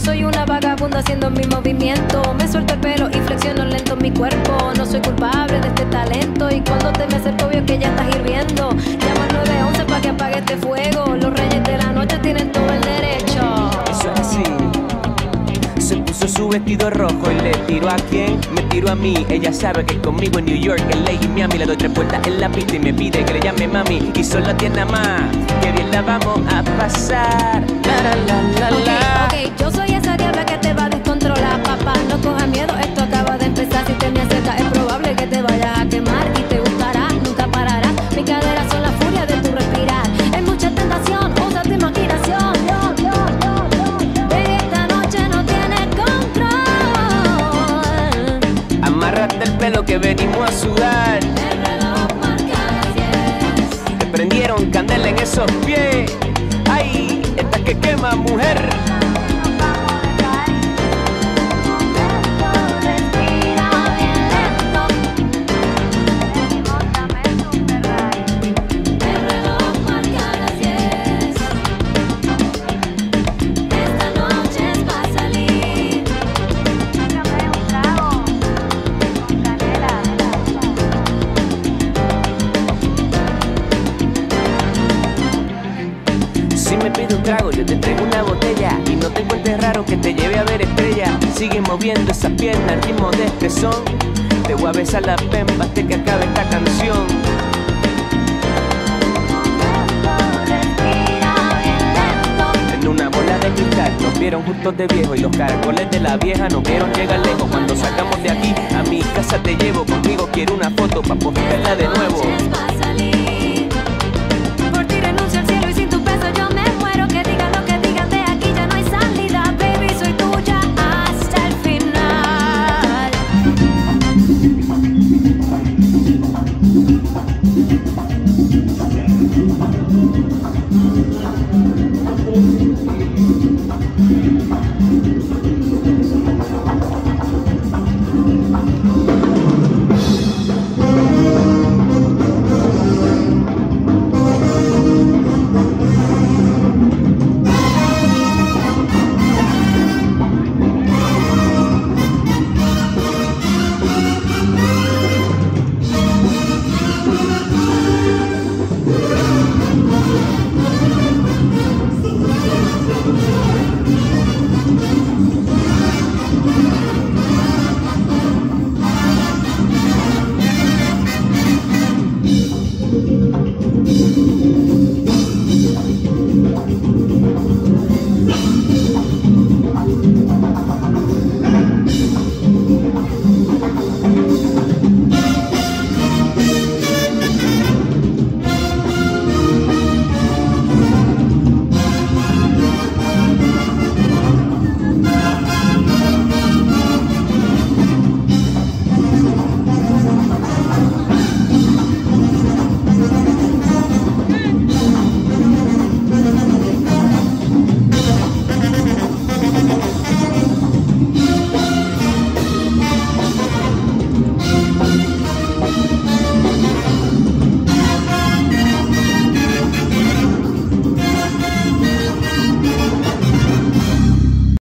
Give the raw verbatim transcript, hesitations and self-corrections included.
soy una vagabunda haciendo mi movimiento. Me suelto el pelo y flexiono lento mi cuerpo. No soy culpable de este talento. Y cuando te me acerco veo que ya estás hirviendo. Llamo al nueve once para que apague este fuego. Los reyes de la noche tienen todo el derecho. Eso es así. Se puso su vestido rojo y le tiró a quién, me tiró a mí. Ella sabe que conmigo en New York, en L A y Miami le doy tres vueltas en la pista y me pide que le llame mami. Y solo tiene nada más, que bien la vamos a pasar. La, la, la, la, la. Ok, ok, yo soy esa diabla que te va a descontrolar, papá. No cojas miedo, esto acaba de empezar. Si te me acercas es probable que te vayas a quemar. Y te gustará, nunca pararás. Mis caderas son la furia de tu respirar. Hay mucha tentación, usa tu imaginación. Yo, yo, yo, yo, yo. Esta noche no tienes control. Amárrate el pelo que venimos a sudar. El reloj marca las diez. Te prendieron candela en esos pies. Ay, esta que quema, mujer. Si me pides un trago, yo te traigo una botella. Y no te encuentres raro que te lleve a ver estrellas. Sigue moviendo esa pierna al ritmo de este son. Te voy a besar la pemba hasta que acabe esta canción. En una bola de cristal nos vieron justos de viejo. Y los caracoles de la vieja nos vieron llegar lejos. Cuando sacamos de aquí, a mi casa te llevo. Conmigo quiero una foto pa' postearla de nuevo.